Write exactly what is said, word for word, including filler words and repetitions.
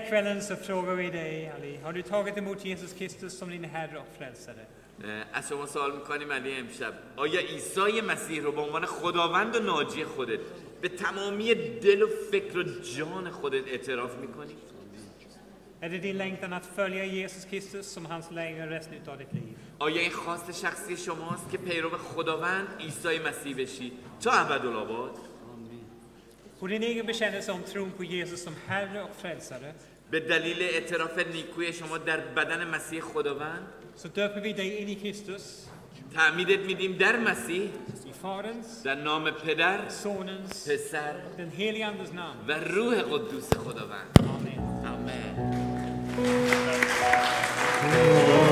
kvällen så frågar vi dig, Ali, har du tagit emot Jesus Kristus som din Herre och Frälsare? از شما سوال میکنیم علی امشب آیا عیسی مسیح رو به عنوان خداوند و ناجی خودت به تمامی دل و فکر و جان خودت اعتراف میکنی؟ Är det din längtan att följa Jesus Kristus som hans längre resten av ditt liv? آیا این خواست شخصی شماست که پیرو خداوند عیسی مسیح بشی تا ابدالآباد؟ På din egen bekännelse om tron på Jesus som Herre och Frälsare به دلیل اعتراف نیکوی شما در بدن مسیح خداوند så döper vi dig in i Kristus, تعمیدت میدیم در مسیح i Faderns, در نام پدر، Sonens, پسر den helige Andes namn. و روح قدوس خداوند. Amen. آمین.